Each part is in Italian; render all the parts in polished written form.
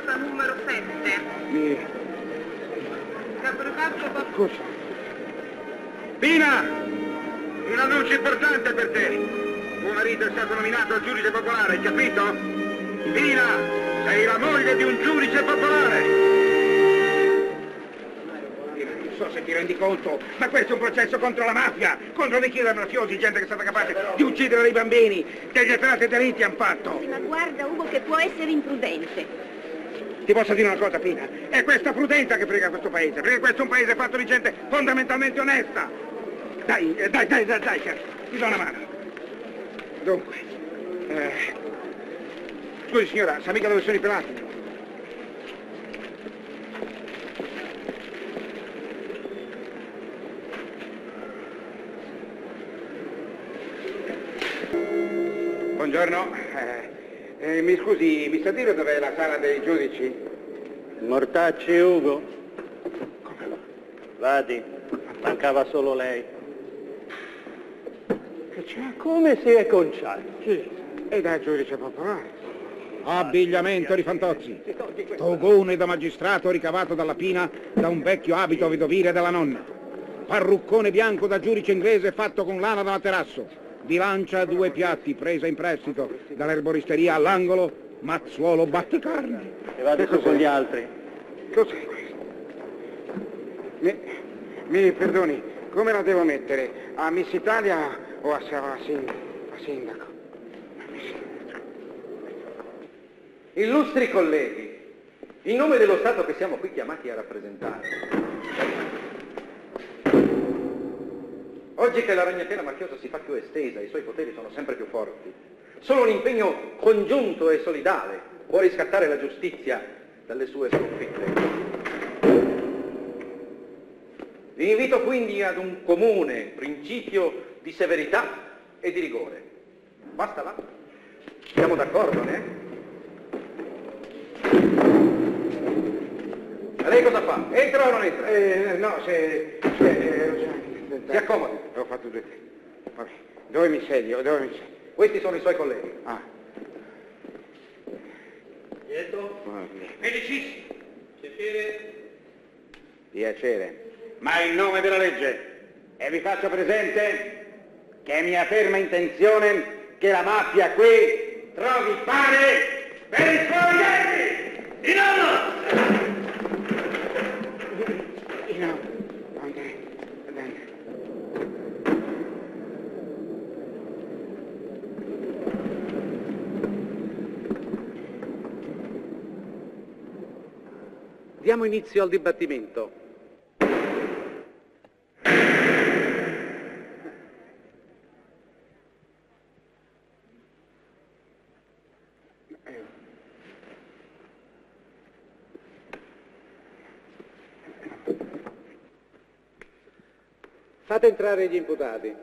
casa numero 7. Caporeparto. Scusa. Pina! Un annuncio importante per te. Tuo marito è stato nominato giudice popolare, capito? Pina, sei la moglie di un giudice popolare. Non so se ti rendi conto, ma questo è un processo contro la mafia, contro dei killer mafiosi, gente che è stata capace di uccidere dei bambini, degli attrati delitti hanno fatto. Sì, ma guarda, Ugo, che può essere imprudente. Ti posso dire una cosa, Pina? È questa prudenza che frega questo paese, perché questo è un paese fatto di gente fondamentalmente onesta. Dai, ti do una mano. Dunque, scusi signora, sa mica dove sono i pelati? Buongiorno, mi scusi, mi sa dire dov'è la sala dei giudici? Mortacci Ugo. Come va? Vadi, mancava solo lei. Che c'è? Come si è conciato? Sì, e da giudice popolare. Abbigliamento di Fantozzi. Togone da magistrato ricavato dalla Pina da un vecchio abito vedovile della nonna. Parruccone bianco da giudice inglese fatto con lana da materasso. Bilancia 2 piatti presa in prestito dall'erboristeria all'angolo, mazzuolo batticarne. E vado su con gli altri. Cos'è questo? Mi perdoni, come la devo mettere? A Miss Italia o a sindaco? Illustri colleghi, in nome dello Stato che siamo qui chiamati a rappresentare, oggi che la ragnatela mafiosa si fa più estesa e i suoi poteri sono sempre più forti, solo un impegno congiunto e solidale può riscattare la giustizia dalle sue sconfitte. Vi invito quindi ad un comune principio di severità e di rigore. Basta là? Siamo d'accordo, ne? A lei cosa fa? Entra o non entra? No, Si accomodi. Ho fatto 2 tempi. Vabbè, dove mi sedio? Questi sono i suoi colleghi. Ah. Dietro. Vabbè. Medicissimo. Piacere. Piacere. Ma in nome della legge. E vi faccio presente che è mia ferma intenzione che la mafia qui trovi pane per i suoi denti. Di nonno! Diamo inizio al dibattimento. Fate entrare gli imputati.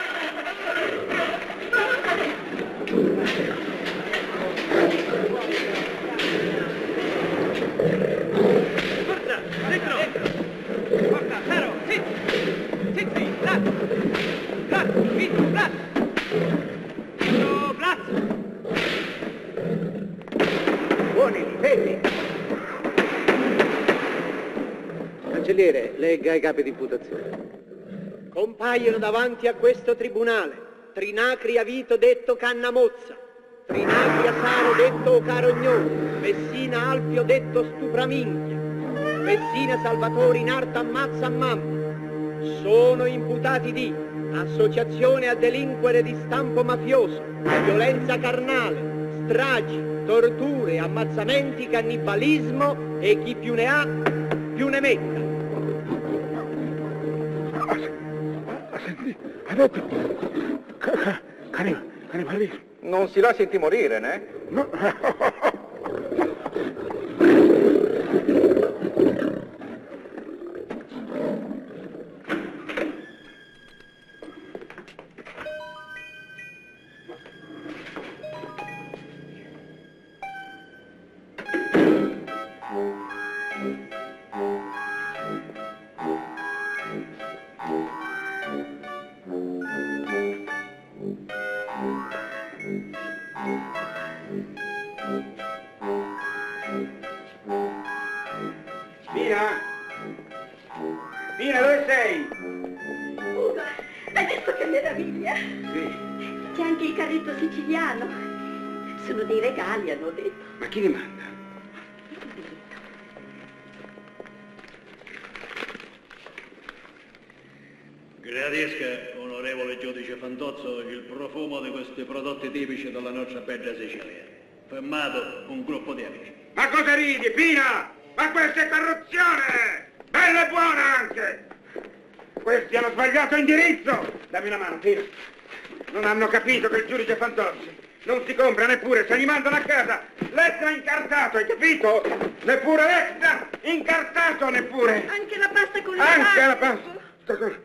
Buoni, fermi! Cancelliere, legga i capi di imputazione. Compaiono davanti a questo tribunale Trinacria Vito detto Cannamozza, Trinacria Saro detto Carognone, Messina Alfio detto Stupraminchia, Messina Salvatore in arte ammazza a mamma. Sono imputati di associazione a delinquere di stampo mafioso, violenza carnale, stragi, torture, ammazzamenti, cannibalismo e chi più ne ha più ne metta. Senti, ha detto cannibalismo. Non si lascia intimorire, ne? No. Pina? Pina, dove sei? Ugo, hai visto che meraviglia? Sì. C'è anche il carretto siciliano. Sono dei regali, hanno detto. Ma chi li manda? Gradisca, onorevole giudice Fantozzo, il profumo di questi prodotti tipici della nostra bella Sicilia. Firmato un gruppo di amici. Ma cosa ridi, Pina? Ma questa è corruzione! Bella e buona anche! Questi hanno sbagliato indirizzo! Dammi una mano, Pina. Non hanno capito che il giudice Fantozzi non si compra neppure se gli mandano a casa l'extra incartato, hai capito? Neppure l'extra incartato, neppure! Anche la pasta con le Anche la paste. pasta!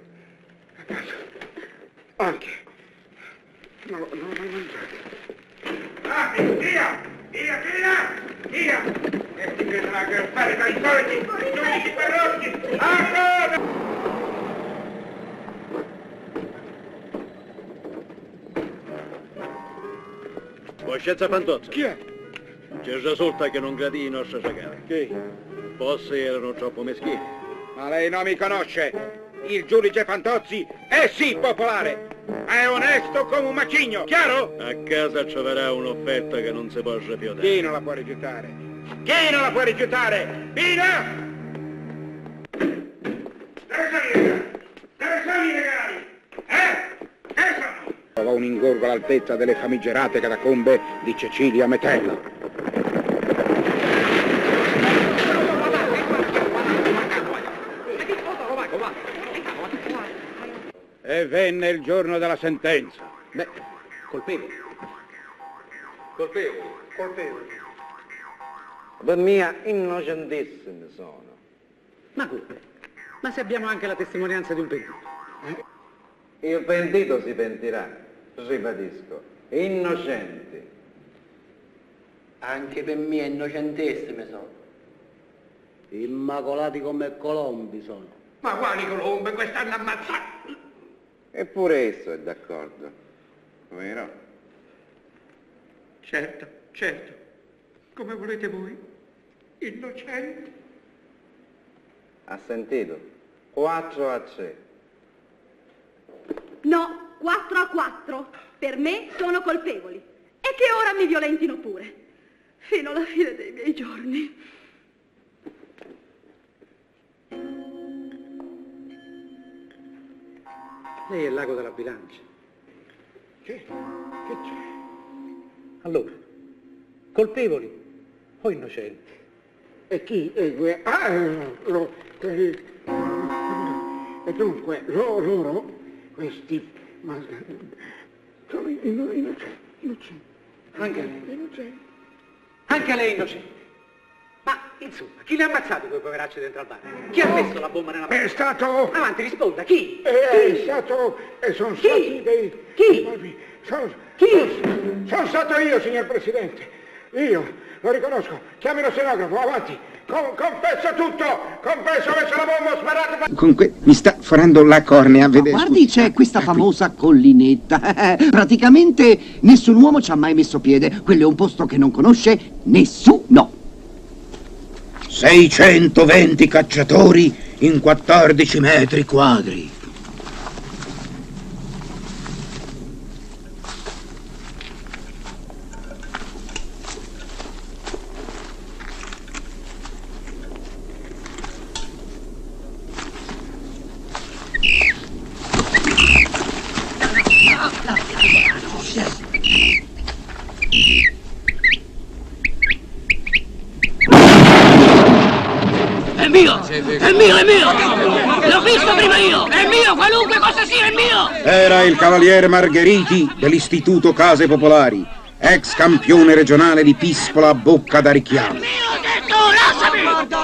Anche. Non l'ho mai mangiato. Ah, via! Via, via! Via! E ti vedono aggrappare dai soliti giudici perrotti! A cosa? Coscienza Fantozzo. Chi è? Ci risulta che non gradì i nostri regali. Chi? Forse erano troppo meschini. Ma lei non mi conosce. Il giudice Fantozzi è sì popolare, è onesto come un macigno, chiaro? A casa troverà un'offerta che non si può rifiutare. Chi non la può rifiutare? Chi non la può rifiutare? Pina! Dove sono i regali? Che sono? Trova un ingorgo all'altezza delle famigerate catacombe di Cecilia Metella. E venne il giorno della sentenza. Beh, colpevoli. Colpevoli. Colpevoli. Per mia, innocentissimi sono. Ma come? Ma se abbiamo anche la testimonianza di un pentito. Il pentito si pentirà, ribadisco. Innocenti. Anche per me innocentissimi sono. Immacolati come colombi sono. Ma quali colombe? Quest'hanno ammazzato! Eppure esso è d'accordo, vero? Certo, certo. Come volete voi. Innocenti. Ha sentito? 4-3. No, 4-4. Per me sono colpevoli. E che ora mi violentino pure. Fino alla fine dei miei giorni. Lei è il lago della bilancia. Che c'è? Allora, colpevoli o innocenti? E chi? E dunque, loro, questi, ma sono innocenti. Anche lei? Innocenti. Anche lei è innocente. Ma, insomma, chi li ha ammazzati quei poveracci dentro al bar? Chi ha messo la bomba nella È porta? stato... Avanti, risponda, chi? È stato... sono Chi? stati dei... Chi? Sono stato io, signor Presidente. Io, lo riconosco. Chiami lo stenografo, avanti. Confesso tutto. Confesso che se la bomba ho sparato... Comunque mi sta farando la cornea, vede? Guardi, c'è questa famosa collinetta. Praticamente nessun uomo ci ha mai messo piede. Quello è un posto che non conosce nessuno. 620 cacciatori in 14 metri quadri. È mio! È mio, è mio! L'ho visto prima io! È mio, qualunque cosa sia, è mio! Era il cavaliere Margheriti dell'Istituto Case Popolari, ex campione regionale di piscola a bocca da richiamo. È mio, ho detto,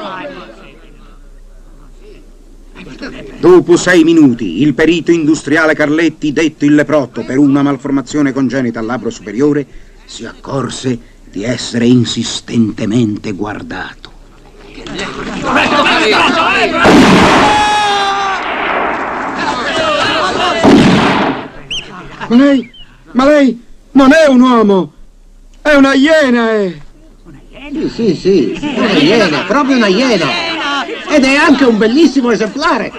lasciami! Dopo 6 minuti, il perito industriale Carletti, detto il leprotto per una malformazione congenita al labbro superiore, si accorse di essere insistentemente guardato. Ma lei non è un uomo, è una iena, è. Una iena? Sì, una iena, proprio una iena. Ed è anche un bellissimo esemplare.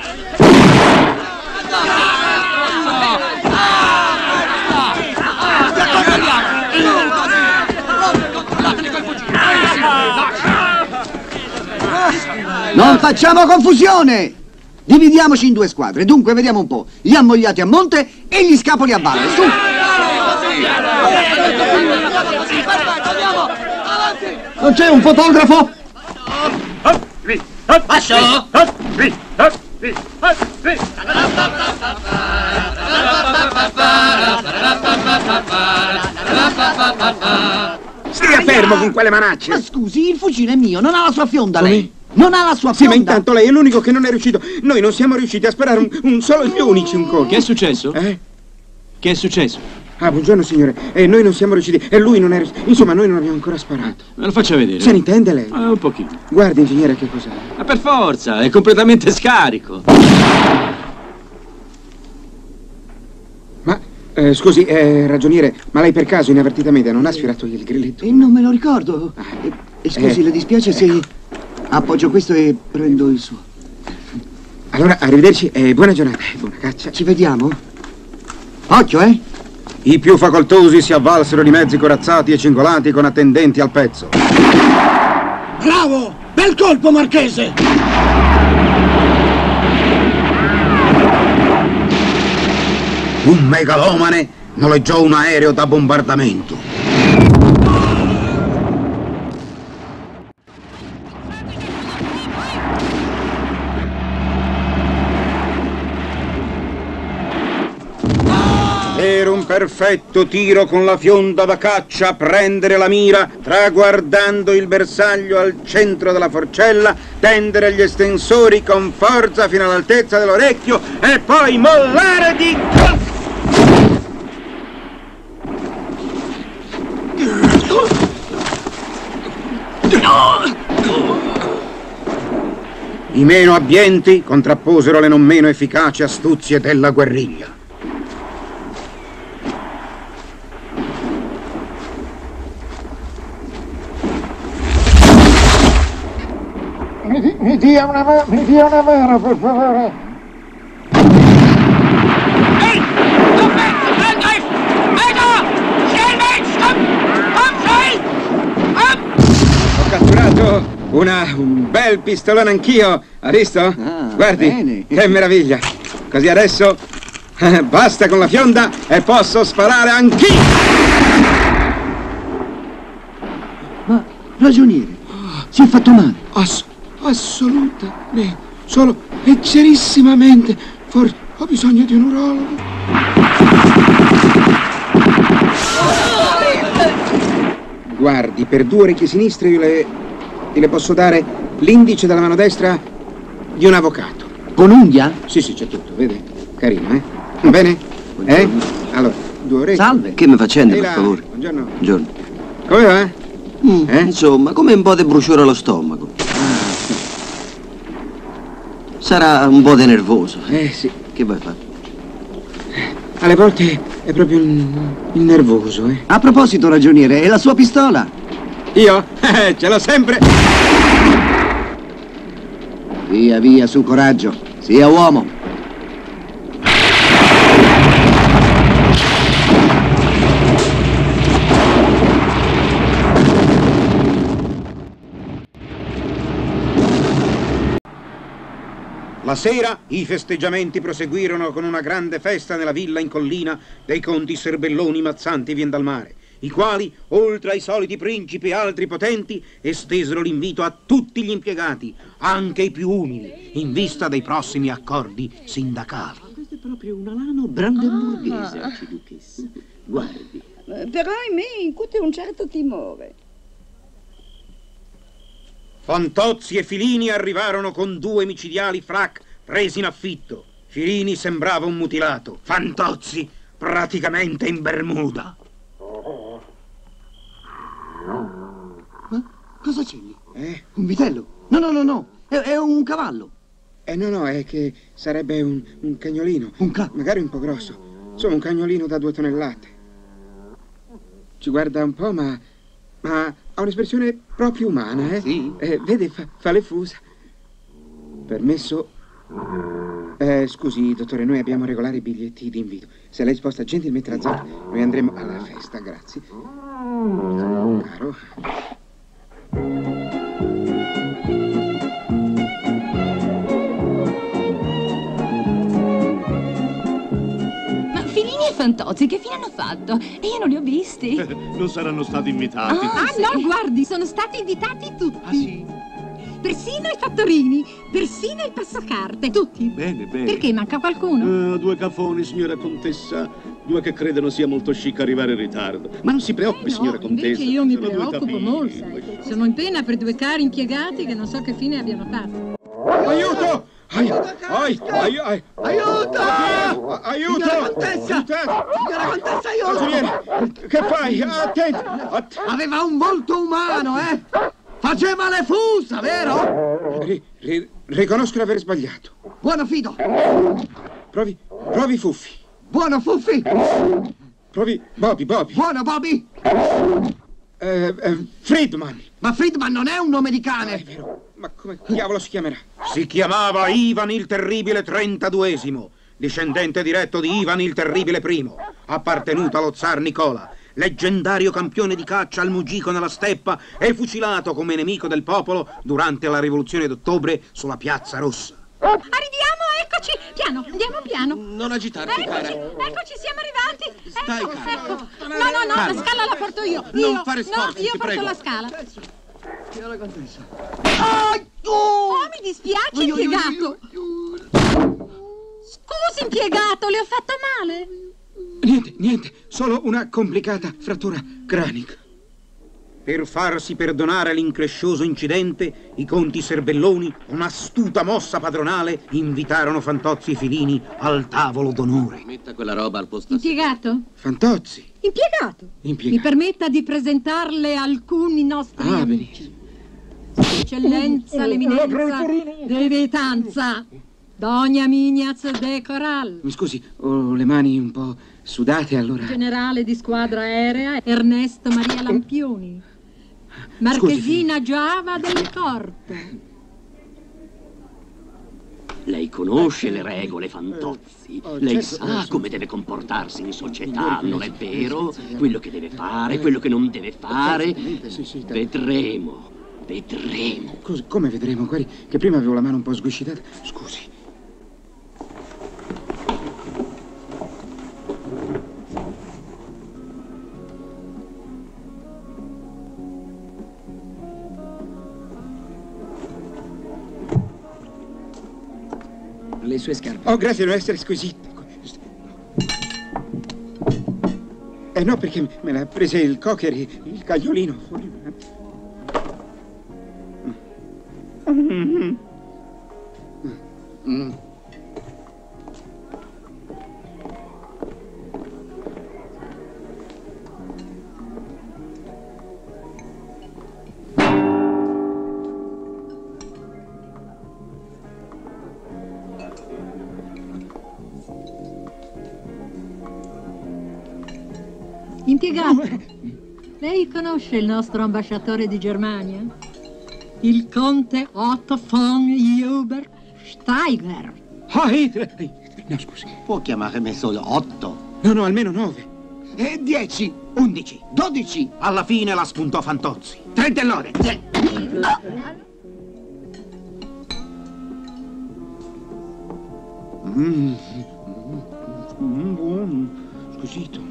Non facciamo confusione! Dividiamoci in due squadre. Dunque, vediamo un po'. Gli ammogliati a monte e gli scapoli a valle. Su! Non c'è un fotografo? Passo! Stia fermo con quelle manacce! Ma scusi, il fucile è mio, non ha la sua fionda lei. Non ha la sua Sì, fionda. ma intanto lei è l'unico che non è riuscito. Noi non siamo riusciti a sparare un solo, gli unici un colpo. Che è successo? Eh? Che è successo? Ah, buongiorno signore. Noi non siamo riusciti. E lui non è riuscito. Insomma, noi non abbiamo ancora sparato. Me lo faccia vedere. Se ne intende lei? Un pochino. Guardi, ingegnere, che cos'è? Ma per forza, è completamente scarico. Ma, scusi, ragioniere, ma lei per caso inavvertitamente non ha sfiorato il grilletto? Non me lo ricordo. Scusi, le dispiace se ecco. appoggio questo e prendo il suo. Allora, arrivederci e buona giornata. Buona caccia. Ci vediamo? Occhio, eh? I più facoltosi si avvalsero di mezzi corazzati e cingolati con attendenti al pezzo. Bravo! Bel colpo, Marchese! Un megalomane noleggiò un aereo da bombardamento. Era un perfetto tiro con la fionda da caccia a prendere la mira, traguardando il bersaglio al centro della forcella, tendere gli estensori con forza fino all'altezza dell'orecchio e poi mollare di... I meno abbienti contrapposero le non meno efficaci astuzie della guerriglia. Mi dia una mano, per favore. Ehi! Angriff! Weiter! Schnell weg! Ho catturato un bel pistolone anch'io, ha visto? Guardi, bene. che meraviglia. Così adesso basta con la fionda e posso sparare anch'io. Ma, ragioniere, si è fatto male. Assolutamente, solo leggerissimamente. Forse ho bisogno di un urologo. Guardi, per 2 orecchie sinistre io le posso dare l'indice della mano destra di un avvocato. Con unghia? Sì, c'è tutto, vede? Carino, eh? Bene? Allora, 2 orecchie. Salve. Che mi facendo, Ehi per là, favore? Buongiorno. Buongiorno. Come va? Insomma, come un po' di bruciore allo stomaco. Sarà un po' di nervoso. Sì. Che vuoi fare? Alle volte è proprio il nervoso, eh? A proposito, ragioniere, è la sua pistola? Io? Ce l'ho sempre! Via, su coraggio. Sia uomo. La sera i festeggiamenti proseguirono con una grande festa nella villa in collina dei conti Serbelloni Mazzanti vien dal mare, i quali, oltre ai soliti principi e altri potenti, estesero l'invito a tutti gli impiegati, anche i più umili, in vista dei prossimi accordi sindacali. Questo è proprio un alano brandeburghese, arciduchessa. Guardi. Però ahimè incute un certo timore. Fantozzi e Filini arrivarono con 2 micidiali frac presi in affitto. Filini sembrava un mutilato, Fantozzi praticamente in Bermuda. Ma cosa c'è lì? Un vitello? No, è un cavallo. No, è che sarebbe un cagnolino. Magari un po' grosso. Insomma, un cagnolino da 2 tonnellate. Ci guarda un po', ma ha un'espressione proprio umana, eh? Sì. Vede, fa le fusa. Permesso... scusi, dottore, noi abbiamo regolari biglietti d'invito. Se lei sposta gentilmente la zappa, noi andremo alla festa, grazie. Caro. Fellini e Fantozzi, che fine hanno fatto? E io non li ho visti. Non saranno stati invitati. Sì. No, guardi, sono stati invitati tutti. Ah, sì? Persino i fattorini, persino il passacarte, tutti. Bene, bene. Perché manca qualcuno? Due cafoni, signora contessa. Due che credono sia molto chic arrivare in ritardo. Ma non si preoccupi, signora contessa. Invece io mi Sono due preoccupo tapini. molto, sai. Sono in pena per 2 cari impiegati che non so che fine abbiano fatto. Aiuto! Aiuto! Aiuto! Signora Contessa! Signora Contessa, aiuto! Consigliere, che fai? Attento! Aveva un volto umano, eh? Faceva le fusa, vero? Riconosco di aver sbagliato. Buono Fido! Provi Fuffi. Buono Fuffi! Provi Bobby. Buono Bobby! Friedman. Ma Friedman non è un nome di cane! È vero. Ma come diavolo si chiamerà? Si chiamava Ivan il Terribile 32esimo, discendente diretto di Ivan il Terribile I, appartenuto allo zar Nicola, leggendario campione di caccia al Mugico nella steppa e fucilato come nemico del popolo durante la rivoluzione d'ottobre sulla Piazza Rossa. Arriviamo, eccoci! Piano, andiamo piano. Non agitarti, cara. Eccoci, siamo arrivati. Stai, cara. Ecco. No, la scala la porto io. Non fare sforzi, no, io ti porto prego. la scala. Signora Contessa. Oh, mi dispiace, impiegato. Scusi, impiegato, le ho fatto male? Niente, solo una complicata frattura cranica. Per farsi perdonare l'increscioso incidente, i conti Serbelloni, un'astuta mossa padronale, invitarono Fantozzi e Filini al tavolo d'onore. Metta quella roba al posto. Impiegato? Fantozzi? Impiegato. Mi permetta di presentarle alcuni nostri amici. Eccellenza, l'eminenza, devetanza, Dona Mignaz de Coral. Mi scusi, ho le mani un po' sudate allora. Generale di squadra aerea Ernesto Maria Lampioni. Marchesina Giava delle Corte. Lei conosce le regole, Fantozzi. Lei sa come deve comportarsi in società, non è vero? Quello che deve fare, quello che non deve fare. Vedremo. Come vedremo? Guardi, che prima avevo la mano un po' sguscitata. Scusi. Le sue scarpe. Oh, grazie, devono essere squisite. No, perché me l'ha presa il cocker, il cagliolino. Impiegato, lei conosce il nostro ambasciatore di Germania? Il conte Otto von Huber-Steiger. No, scusi. Può chiamarmi solo 8? No, almeno 9. 10. 11. 12. Alla fine la spuntò Fantozzi. 3 del lode. Buono. Squisito.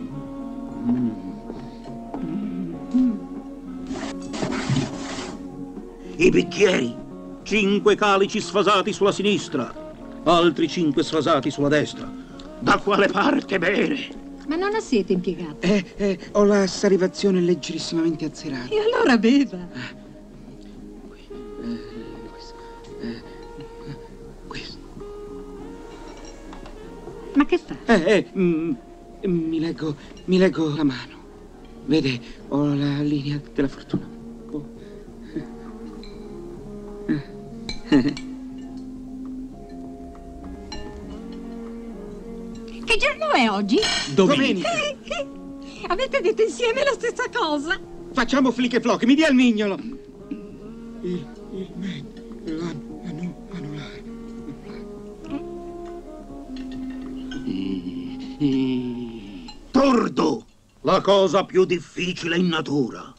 I bicchieri. 5 calici sfasati sulla sinistra, altri 5 sfasati sulla destra. Da quale parte bere? Ma non ha sete, impiegato? Ho la salivazione leggerissimamente azzerata. E allora beva. Questo. Ma che fa? Mi leggo la mano. Vede, ho la linea della fortuna. Che giorno è oggi? Domenica. Avete detto insieme la stessa cosa? Facciamo flick e flock, mi dia il mignolo. Tordo, la cosa più difficile in natura.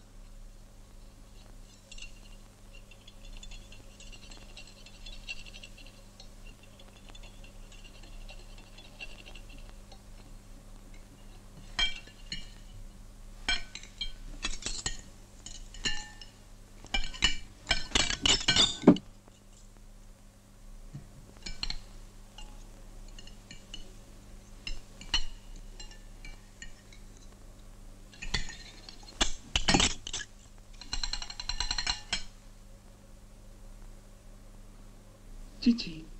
Gigi.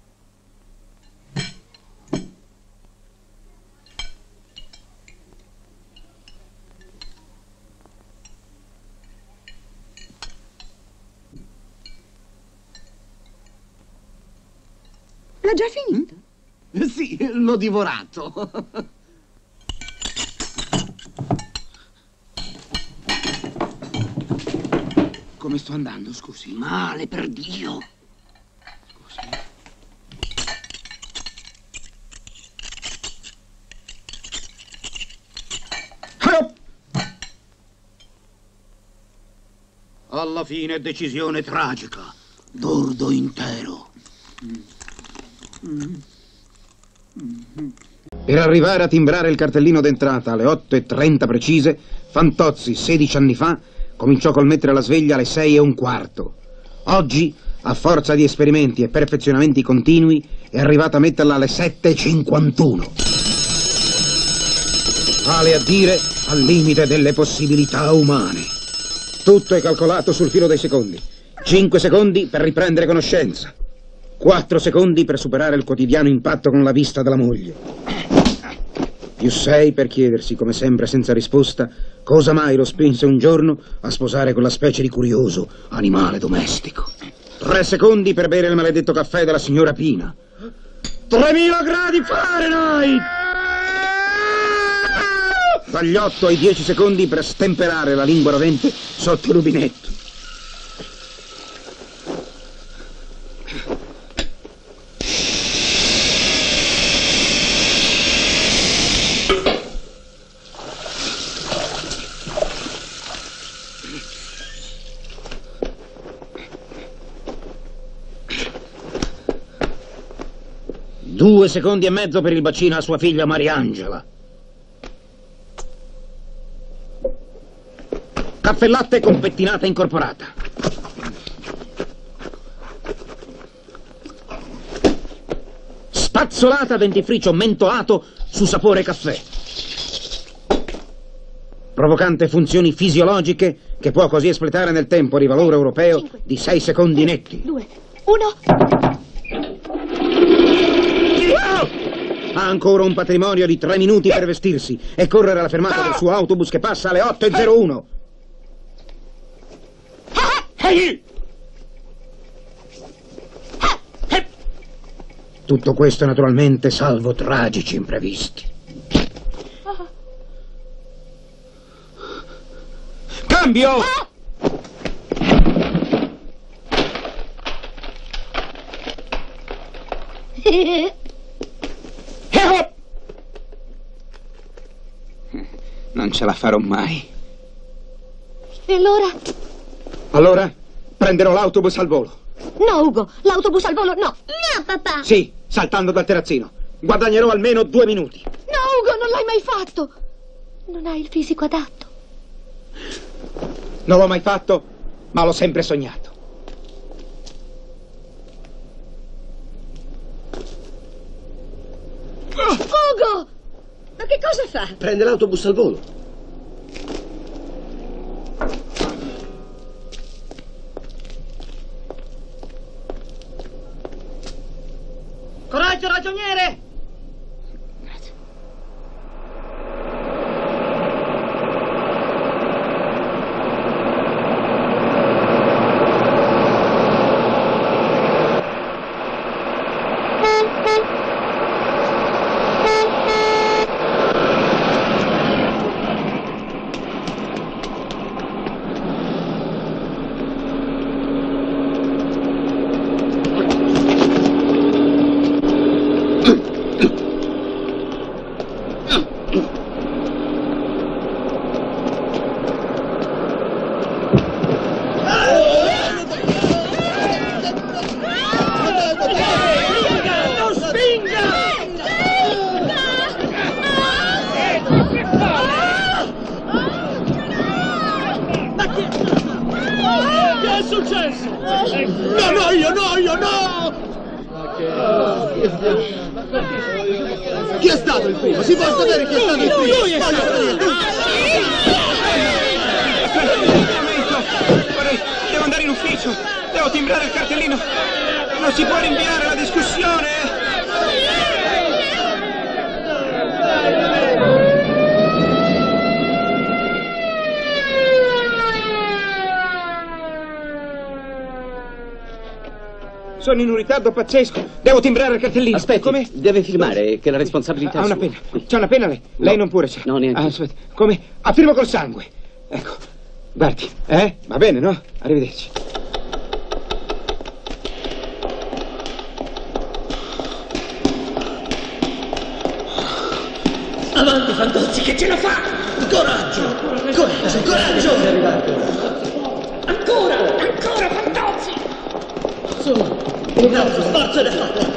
L'ha già finito? Sì, l'ho divorato. Come sto andando, scusi? Male, per Dio. Alla fine decisione tragica. Tordo intero. Per arrivare a timbrare il cartellino d'entrata alle 8:30 precise, Fantozzi, 16 anni fa, cominciò col mettere la sveglia alle 6:15. Oggi, a forza di esperimenti e perfezionamenti continui, è arrivata a metterla alle 7:51. Vale a dire al limite delle possibilità umane. Tutto è calcolato sul filo dei secondi. 5 secondi per riprendere conoscenza. 4 secondi per superare il quotidiano impatto con la vista della moglie. Più 6 per chiedersi, come sempre senza risposta, cosa mai lo spinse un giorno a sposare quella specie di curioso animale domestico. 3 secondi per bere il maledetto caffè della signora Pina. 3000 gradi Fahrenheit! Dagli 8 ai 10 secondi per stemperare la lingua rovente sotto il rubinetto. Due secondi e mezzo per il bacino a sua figlia Mariangela. Caffè latte con pettinata incorporata. Spazzolata dentifricio mentoato su sapore caffè. Provocante funzioni fisiologiche che può così espletare nel tempo di valore europeo 5, di 6 secondi netti. 2, 1... Ha ancora un patrimonio di 3 minuti per vestirsi e correre alla fermata del suo autobus che passa alle 8:01. Tutto questo naturalmente salvo tragici imprevisti. Cambio! Non ce la farò mai. E allora? Allora prenderò l'autobus al volo. No, Ugo, l'autobus al volo no. No, papà. Sì, saltando dal terrazzino. Guadagnerò almeno 2 minuti. No, Ugo, non l'hai mai fatto. Non hai il fisico adatto. Non l'ho mai fatto, ma l'ho sempre sognato. Ugo! Ma che cosa fa? Prende l'autobus al volo. Coraggio, ragioniere! No, no! Chi è stato il primo? Si può sapere chi è stato il primo? Lui è stato! Devo andare in ufficio. Devo timbrare il cartellino. Non si può rinviare la discussione. Sono in un ritardo pazzesco. Devo timbrare il cartellino. Aspetti, come? deve firmare che la responsabilità Ha è una sua. penna. C'è una penna lei? No. Lei non pure c'è. No, neanche. Aspetta. Come? Firmo col sangue. Ecco. Guardi. Va bene, no? Arrivederci. Avanti, Fantozzi, che ce la fa! Coraggio! Coraggio! Ancora, Fantozzi! Su, forza da fatta!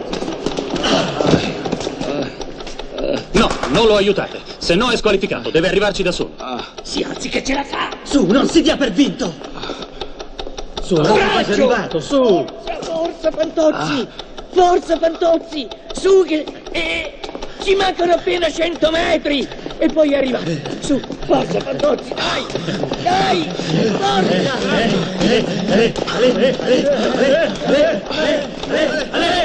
No, non lo aiutate. Se no è squalificato, deve arrivarci da solo. Si alzi che ce la fa! Su, non si dia per vinto! Su, è arrivato, su! Forza, Fantozzi! Forza, Fantozzi! Su che... ci mancano appena 100 metri! E poi arriva! Su, forza, Fantozzi! Dai! Forza!